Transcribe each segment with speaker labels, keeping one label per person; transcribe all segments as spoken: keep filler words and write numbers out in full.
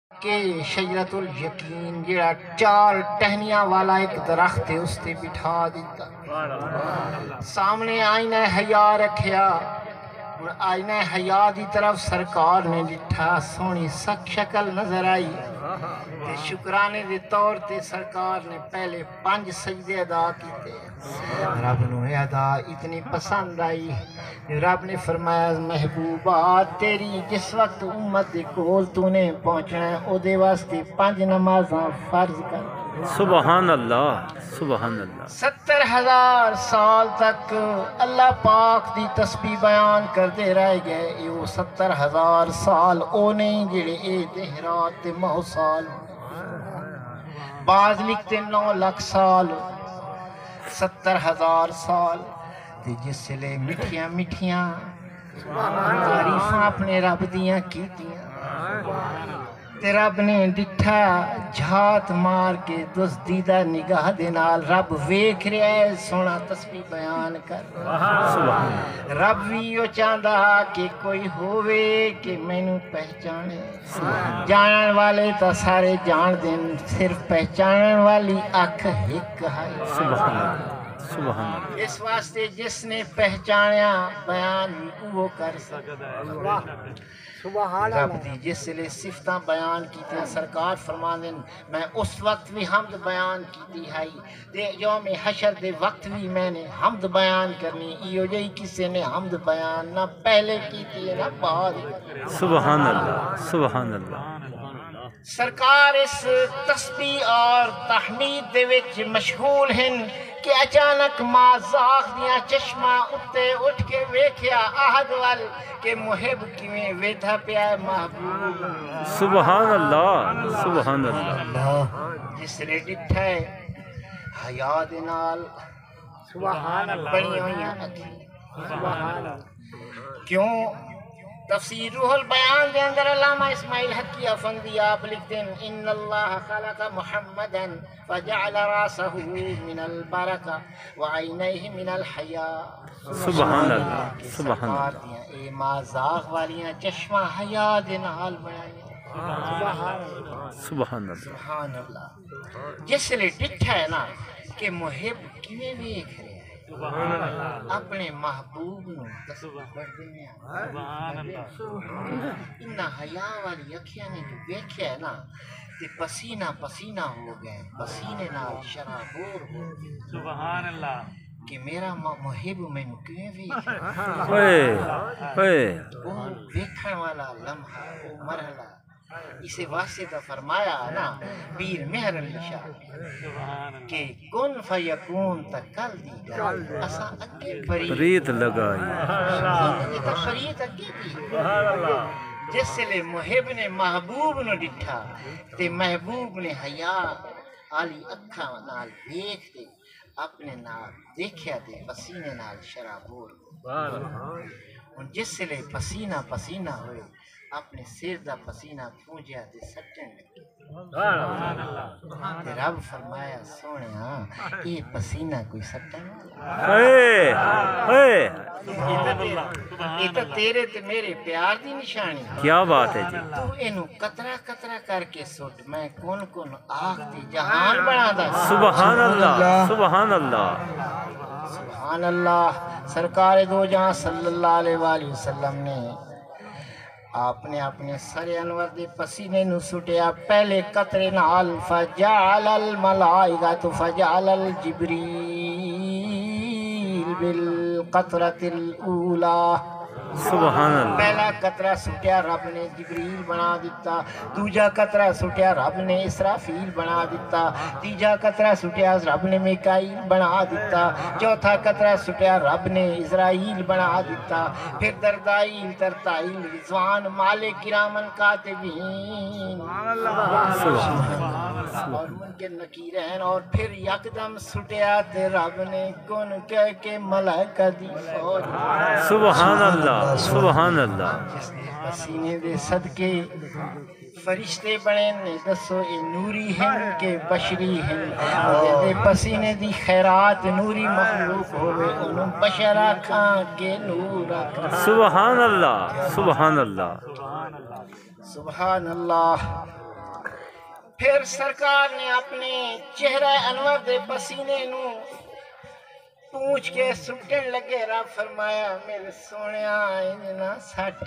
Speaker 1: کہ شجرۃ الیقین جڑا چار ٹہنیاں والا ایک درخت ہے اس تے بٹھا دیتا، سامنے آئینہ حیا رکھیا، اور آئینہ حیا دی طرف سرکار نے ڈٹھا، سونی سک شکل نظر آئی تے شکرانے دے طور تے سرکار نے پہلے پانچ سجدے ادا کیتے۔ رب نو یہ ادا اتنی پسند آئی، رب نے فرمایا محبوبہ تیری جس وقت امت دے کول تو نے پہنچنا ہے او دے واسطے پانچ نمازاں فرض کر۔
Speaker 2: سبحان اللہ سبحان اللہ۔
Speaker 1: ستر ہزار سال تک اللہ پاک دی تسبیح بیان کردے رہ گئے، اے وہ ستر ہزار سال او نہیں جڑے اے دہرات تے مہو سال، بعض لکھتے نو لاکھ سال، ستر ہزار سال تے جس لے مٹھیاں مٹھیاں تعریفاں اپنے رب دیاں کیتیاں، تے رب نے ڈٹھا جھات مار کے دزدیدہ نگاہ دے نال رب ویکھ رہا ہے، سونا تسبیح بیان کر۔ رب بھی یہ چاہتا کہ کوئی ہووے کہ مینوں پہچانے، جانن والے تا سارے جان دین، صرف پہچانن والی اکھ ہک ہے۔
Speaker 2: سبحان اللہ سبحان اللہ۔
Speaker 1: اس واسطے جس نے پہچانیا بیان بھی وہ کر سکتا۔ رب دی جس لئے صفتاں بیان کی سرکار فرماندن میں اس وقت بھی حمد بیان کی ہے، دے یوم حشر دے وقت بھی میں نے حمد بیان کرنی، ایو جئی کسی نے حمد بیان نہ پہلے کی تھی نہ بعد۔
Speaker 2: سبحان اللہ سبحان اللہ۔
Speaker 1: سرکار اس تسبیح اور تحمید دے وچ مشغول ہیں کہ اچانک ماں زاغ دیاں چشمہ اتے اٹھ کے ویکھیا احد وال کہ محب کیویں ویٹھا پیا ہے محبوب۔
Speaker 2: سبحان اللہ سبحان اللہ۔
Speaker 1: جس نے ڈٹھا ہے حیا دے نال بڑی ہوئیاں اکھیں، کیوں تفسیر روح البیان دے اندر علامہ اسماعیل حقی افندی آپ لکھتے ہیں ان اللہ خلق محمدا فجعل راسہ من البرکہ وعینیہ من الحیاء۔
Speaker 2: سبحان اللہ سبحان اللہ۔
Speaker 1: اے ماں زاغ والیاں چشمہ حیا دے نال بنائی۔
Speaker 2: سبحان اللہ
Speaker 1: سبحان اللہ۔ جس لئے ڈٹھا ہے نا کہ محب کیویں ویکھ رہے اپنے محبوب نو تسبیح پڑھدے ہیں، انہاں حیا والی اکھیاں نے جو ویکھیا ہے نا تے پسینہ پسینہ ہو گئے، پسینے نال شرابور ہو گئے۔ سبحان اللہ کہ میرا محب مینوں کیویں ویکھ رہا ہے، وہ ویکھن والا لمحہ وہ مرحلہ اسے واسطے دا فرمایا نا پیر مہر علی شاہ کہ کن فیکون تا کل دی گل اسا اگے
Speaker 2: فرید لگائی،
Speaker 1: یہ تا فرید اگے دی۔ جس لئے محب نے محبوب نو ڈٹھا تے محبوب نے حیا آلی اکھاں نال دیکھ دے اپنے نال دیکھیا تے پسینے نال شرابور۔ جس لئے پسینہ پسینہ ہوئے اپنے سر دا پسینہ پھونجیا تے سٹن لگے، تے رب فرمایا سونے ہاں یہ پسینہ کوئی سٹن یہ تو تیرے تے میرے پیار دی نشانی۔
Speaker 2: کیا بات ہے جی۔
Speaker 1: تو اینو قطرہ قطرہ کر کے سٹ میں کون کون آگ تے جہان بنا دا۔
Speaker 2: سبحان اللہ سبحان اللہ
Speaker 1: سبحان اللہ۔ سرکار دو جہاں صلی اللہ علیہ وآلہ وسلم نے آپ نے اپنے سر انور دے پسینے نو سٹیا پہلے قطرے نال، فجعل الملائکۃ فجعل الجبریل بالقطرۃ الاولی۔
Speaker 2: سبحان اللہ۔
Speaker 1: پہلا قطرہ سٹیا رب نے جبریل بنا دیتا، دوجا قطرہ سٹیا رب نے اسرافیل بنا دیتا، تیجا قطرہ سٹیا رب نے میکائیل بنا دیتا، چوتھا قطرہ سٹیا رب نے اسرائیل بنا دیتا، پھر دردائیل ترتائیل رضوان مالک کرامن کاتبین اور منکر نکیرین، اور پھر یکدم سٹیا تے رب نے کن کہہ کے ملائکہ دی فوج۔
Speaker 2: سبحان اللہ سبحان اللہ۔
Speaker 1: جس نے پسینے دے صدقے فرشتے بنے نے دسو اے نوری ہیں کہ بشری ہیں، دے پسینے دی خیرات نوری مخلوق ہوئے انہوں بشر آکھاں کے نور آکھاں۔
Speaker 2: سبحان اللہ سبحان اللہ
Speaker 1: سبحان اللہ۔ پھر سرکار نے اپنے چہرہ انور دے پسینے نو پوچھ کے سٹن لگے، رب فرمایا میرے سونیا انجنا سٹ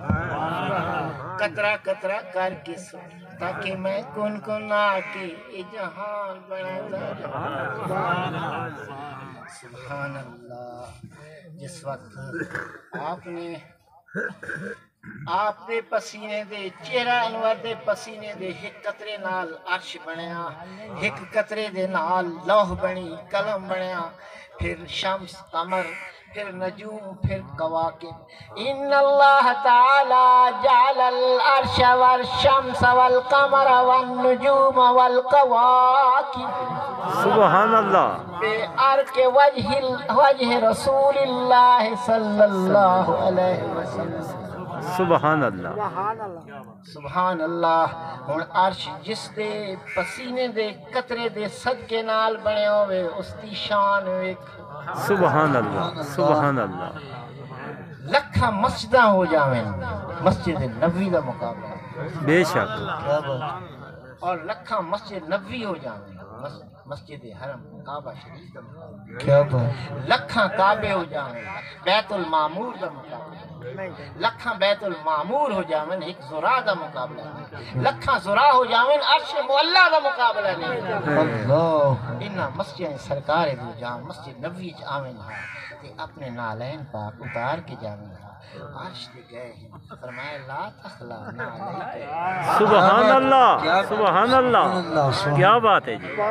Speaker 1: قطرہ قطرہ کر کے سٹ تاکہ میں کن کن آ کے یہ جہان بنا دا۔ سبحان اللہ۔ جس وقت آپ نے آپ دے پسینے دے چہرہ انور دے پسینے دے ایک قطرے نال عرش بنیا، ایک قطرے دے نال لوح بنی، قلم بنیا، پھر شمس، قمر، پھر نجوم، پھر کواکب۔ ان اللہ تعالی جعل العرش والشمس والقمر والنجوم والکواکب
Speaker 2: سبحان اللہ
Speaker 1: بے ارک وجہ وجہ رسول اللہ صلی اللہ علیہ وسلم۔
Speaker 2: سبحان اللہ
Speaker 1: سبحان اللہ۔ ہن عرش جس دے پسینے دے قطرے دے صدقے نال بنے ہوئے اس دی شان ویکھ۔
Speaker 2: سبحان اللہ سبحان اللہ
Speaker 1: لکھاں مسجداں ہو جاویں مسجد نبوی دا مقابلہ،
Speaker 2: بے شک
Speaker 1: اور لکھاں مسجد نبوی ہو جاویں مسجد حرم کعبہ شریف دا مقابلہ، کیا بات، لکھاں کعبے ہو جاویں بیت المعمور دا مقابلہ، لکھاں بیت المعمور ہو جاویں ایک زرا دا مقابلہ، لکھاں زرا ہو جاویں عرش معلا دا مقابلہ نہیں۔ اللہ انہاں مسجد سرکار دو جہاں مسجد نبوی چ آویں ہاں تے اپنے نالین پاک اتار کے جاویں ہاں، عرش تے گئے ہیں، فرمایا لا تخلا نعلیک۔
Speaker 2: سبحان اللہ سبحان اللہ کیا بات ہے جی،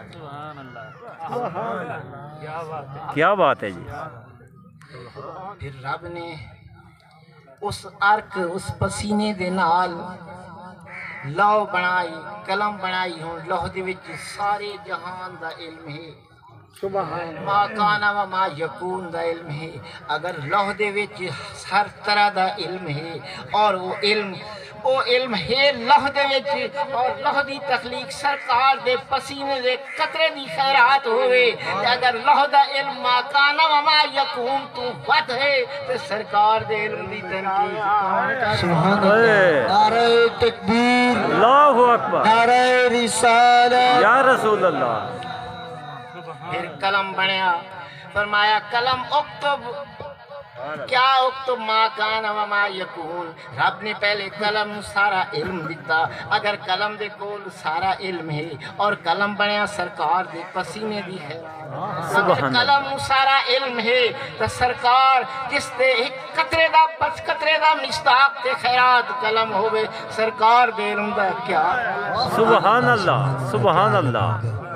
Speaker 2: کیا بات ہے جی۔
Speaker 1: پھر رب نے اس عرق اس پسینے دے نال لوح بنائی، قلم بنائی، ہوں لوح دے وچ سارے جہان دا علم ہے، ما کانا و ما یکون دا علم ہے، اگر لوح دے وچ ہر طرح دا علم ہے، اور وہ علم وہ علم ہے لوح دے وچ، اور لوح دی تخلیق سرکار دے پسینے دے قطرے دی خیرات ہوئے، اگر لوح دا علم ما کانا و ما یکون تو ود ہے تو سرکار دے علم دی تنقید۔
Speaker 3: سبحان اللہ، نعرہ تکبیر،
Speaker 2: اللہ اکبر،
Speaker 3: نعرہ رسالت،
Speaker 2: یا رسول اللہ۔
Speaker 1: پھر قلم بنیا، فرمایا قلم اکتب، کیا اکتب ما کان و ما یکون۔ رب نے پہلے قلم نو سارا علم دیتا، اگر قلم دے کول سارا علم ہے اور قلم بنیا سرکار دے پسینے دی ہے، اگر قلم نو سارا علم ہے تو سرکار جس دے ایک قطرے دا پس قطرے دا مصداق تے خیرات قلم ہوئے، سرکار دے علم دا کیا۔
Speaker 2: سبحان اللہ سبحان اللہ۔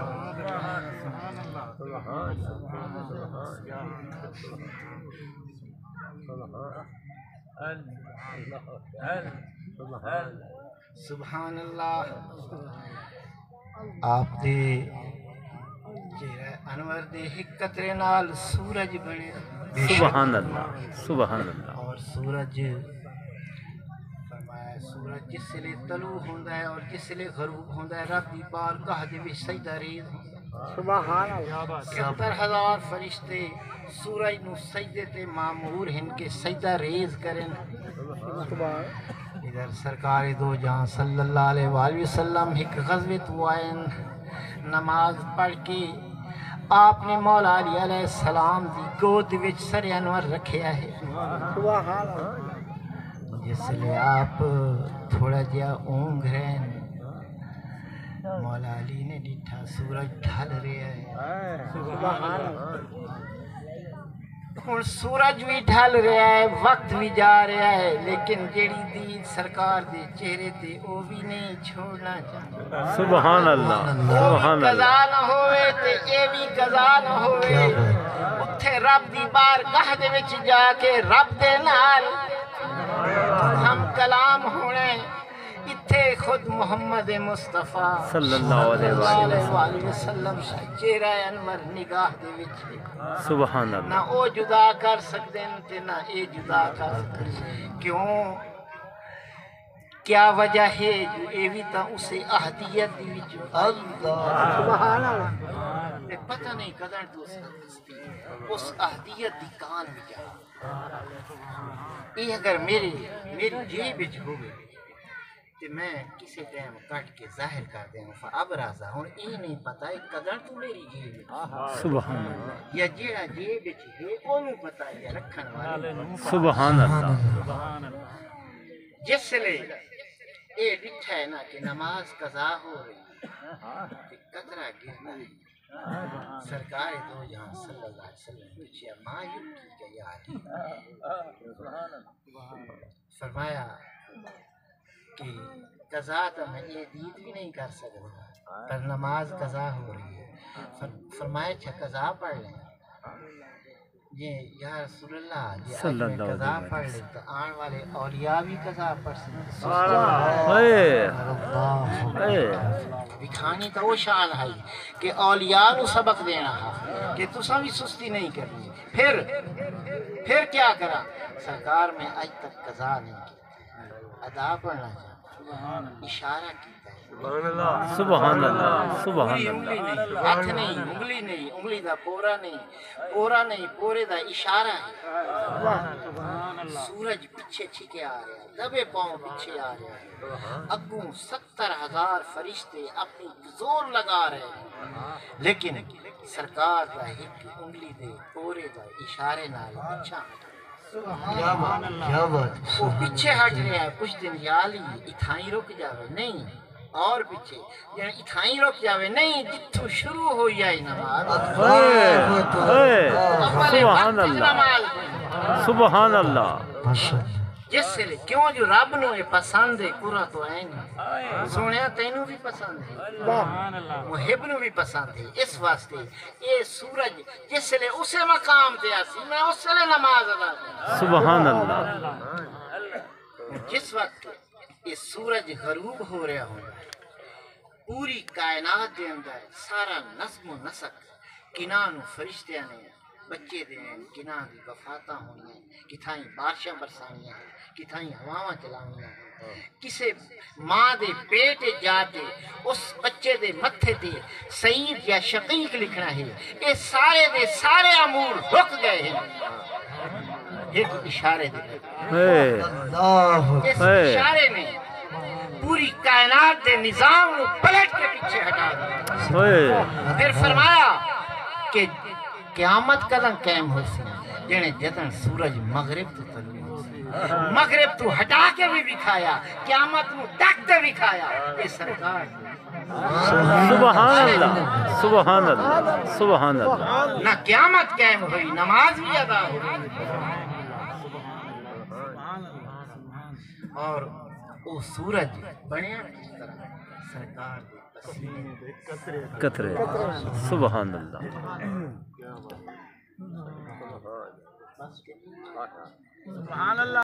Speaker 1: سبحان اللہ۔ آپ دے چہرہ انور دے ایک قطرے نال سورج بنے،
Speaker 2: سبحان اللہ سبحان اللہ۔
Speaker 1: اور سورج فرمایا سورج جس لئے طلوع ہوندا ہے اور جس لئے غروب ہوندا ہے، رب دی بارگاہ دے وچ سجدہ ریز ہوندا ہے۔ سبحان اللہ۔ ستر ہزار فرشتے سورج نو سجدے تے معمور ہیں کہ سجدہ ریز کریں۔ ادھر سرکار دو جہاں صلی اللہ علیہ وآلہ وسلم ایک غزوے تو آئے، نماز پڑھ کے آپ نے مولا علی علیہ السلام دی گود وچ سر انور رکھیا ہے، جس لئے آپ تھوڑا جہا اونگ رہے ہیں، مولا علی نے ڈٹھا سورج ڈھل رہا ہے، ہن سورج بھی ڈھل رہا ہے، وقت بھی جا رہا ہے، لیکن جیڑی دید سرکار دے چہرے تے او بھی نہیں چھوڑنا چاہتا۔
Speaker 2: سبحان اللہ سبحان
Speaker 1: قضا
Speaker 2: اللہ۔
Speaker 1: نہ ہوئے تے اے بھی قضا نہ ہوئے، اتھے رب دی بارگاہ دے وچ جا کے رب دے نال ہم کلام ہونے، اتھے خود محمد مصطفیٰ
Speaker 2: صلی اللہ علیہ
Speaker 1: وآلہ وسلم چہرہ انور نگاہ دے وچ،
Speaker 2: سبحان
Speaker 1: نہ
Speaker 2: اللہ۔
Speaker 1: او جدا کر سکتے ہیں نہ اے جدا کر سکتے، کیوں کیا وجہ ہے جو اے بھی تا اسے اہدیت دی وچ سبحان اللہ، پتہ نہیں قدر تو اس اہدیت دی کان وچ اے اگر میری میری جیب وچ ہوگی تے میں کسی ٹائم کٹ کے ظاہر کر دیں اب رازا ہوں یہ نہیں پتا قدر تو میری جیب
Speaker 2: سبحان اللہ
Speaker 1: یا جیڑا جیب وچ ہے اونوں پتا ہے رکھن والے
Speaker 2: سبحان اللہ
Speaker 1: جس لے اے ڈٹھا ہے نا کہ نماز قضا ہو رہی تے قطرہ گرنا ہے سرکار دو جہاں صلی اللہ علیہ وسلم پوچھا ماں یوں کی کہ یا علی فرمایا کہ قضا تو میں یہ دید بھی نہیں کر سکتا پر نماز قضا ہو رہی ہے فرمایا اچھا قضا پڑھ لیں یہ یا رسول اللہ یہ آج میں قضا پڑھ لیں تو آن والے اولیاء بھی قضا پڑھ سکتے دکھانی تو وہ شان ہے کہ اولیاء کو سبق دینا ہے کہ تساں بھی سستی نہیں کرنی پھر پھر کیا کرا سرکار میں آج تک قضا نہیں کی ادا پڑھنا چاہتا اشارہ کیتا ہے
Speaker 2: سبحان اللہ سبحان
Speaker 1: انگلی
Speaker 2: اللہ
Speaker 1: نہیں ہاتھ نہیں انگلی نہیں انگلی دا پورا نہیں پورا نہیں پورے دا اشارہ ہے سورج پیچھے چھکے آ رہا ہے دبے پاؤں پیچھے آ رہا ہے اگوں ستر ہزار فرشتے اپنی زور لگا رہے ہیں لیکن سرکار دا ایک انگلی دے پورے دا اشارے نال اچھا
Speaker 3: کیا بات کیا بات
Speaker 1: وہ پیچھے ہٹ رہا ہے کچھ دن یالی اتھائیں رک جاوے نہیں اور پیچھے یعنی اتھائیں رک جاوے نہیں جتھوں شروع ہوئی آئی نماز
Speaker 2: سبحان اللہ سبحان اللہ
Speaker 1: جس سے کیوں جو رب نو یہ پسند ہے پورا تو ہے نہیں سونے تینوں بھی پسند ہے محب نو بھی پسند ہے اس واسطے یہ سورج جس لے اسے مقام تے آسی میں اس لے نماز ادا
Speaker 2: سبحان اللہ
Speaker 1: جس وقت یہ سورج غروب ہو رہا ہوگا پوری کائنات دے اندر سارا نظم و نسق کنان و فرشتیاں نے بچے دے کنان دی وفاتاں ہوئی ہیں کتھائیں بارشاں برسانیاں ہیں کتھائیں ہواواں چلانیاں ہیں کسے ماں دے پیٹ جاتے اس بچے دے متھے تے سعید یا شقیق لکھنا ہے یہ سارے دے سارے امور رک گئے ہیں ایک اشارے دے اس اشارے نے پوری کائنات دے نظام کو پلٹ کے پیچھے ہٹا دیا پھر فرمایا کہ قیامت قدم قائم ہو سی جنے جتن سورج مغرب تو طلوع ہو سی مغرب تو ہٹا کے بھی دکھایا قیامت کو ڈک کے دکھایا یہ سرکار
Speaker 2: سبحان اللہ سبحان اللہ سبحان اللہ
Speaker 1: نہ قیامت قائم ہوئی نماز بھی ادا ہوئی اور وہ سورج بنیا اس طرح سرکار دے پسینے دے
Speaker 2: قطرے سبحان اللہ
Speaker 1: سبحان اللہ